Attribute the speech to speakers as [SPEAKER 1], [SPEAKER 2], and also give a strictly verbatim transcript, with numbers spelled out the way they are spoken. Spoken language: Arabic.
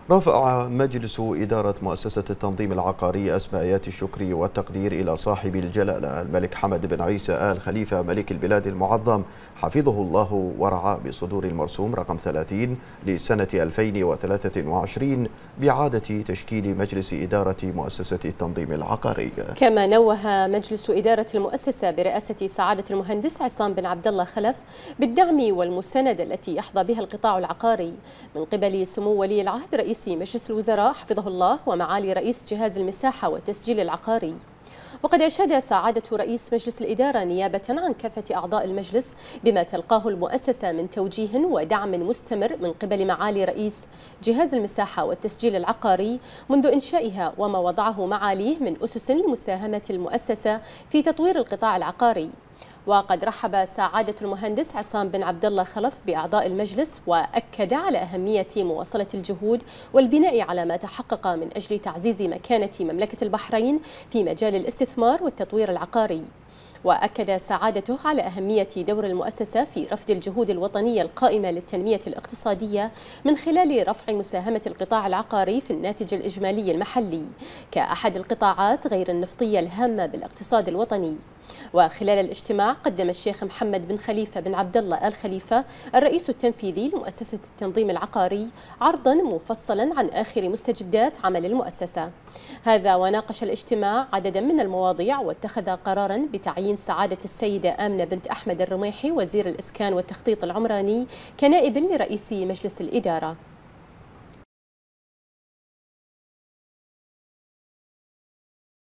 [SPEAKER 1] رفع مجلس إدارة مؤسسة التنظيم العقاري أسمى آيات الشكر والتقدير إلى صاحب الجلالة الملك حمد بن عيسى آل خليفة ملك البلاد المعظم حفظه الله ورعاه بصدور المرسوم رقم ثلاثين لسنة ألفين وثلاثة وعشرين بإعادة تشكيل مجلس إدارة مؤسسة التنظيم العقاري.
[SPEAKER 2] كما نوه مجلس إدارة المؤسسة برئاسة سعادة المهندس عصام بن عبد الله خلف بالدعم والمساندة التي يحظى بها القطاع العقاري من قبل سمو ولي العهد رئيس مجلس الوزراء حفظه الله ومعالي رئيس جهاز المساحة والتسجيل العقاري. وقد أشاد سعادة رئيس مجلس الإدارة نيابة عن كافة أعضاء المجلس بما تلقاه المؤسسة من توجيه ودعم مستمر من قبل معالي رئيس جهاز المساحة والتسجيل العقاري منذ إنشائها وما وضعه معاليه من أسس لمساهمة المؤسسة في تطوير القطاع العقاري. وقد رحب سعادة المهندس عصام بن عبد الله خلف بأعضاء المجلس وأكد على أهمية مواصلة الجهود والبناء على ما تحقق من أجل تعزيز مكانة مملكة البحرين في مجال الاستثمار والتطوير العقاري. وأكد سعادته على أهمية دور المؤسسة في رفض الجهود الوطنية القائمة للتنمية الاقتصادية من خلال رفع مساهمة القطاع العقاري في الناتج الإجمالي المحلي كأحد القطاعات غير النفطية الهامة بالاقتصاد الوطني. وخلال الاجتماع قدم الشيخ محمد بن خليفة بن عبد الله آل خليفة الرئيس التنفيذي لمؤسسة التنظيم العقاري عرضا مفصلا عن آخر مستجدات عمل المؤسسة. هذا وناقش الاجتماع عددا من المواضيع واتخذ قرارا بتعيين سعادة السيدة آمنة بنت أحمد الرميحي وزير الإسكان والتخطيط العمراني كنائب لرئيس مجلس الإدارة.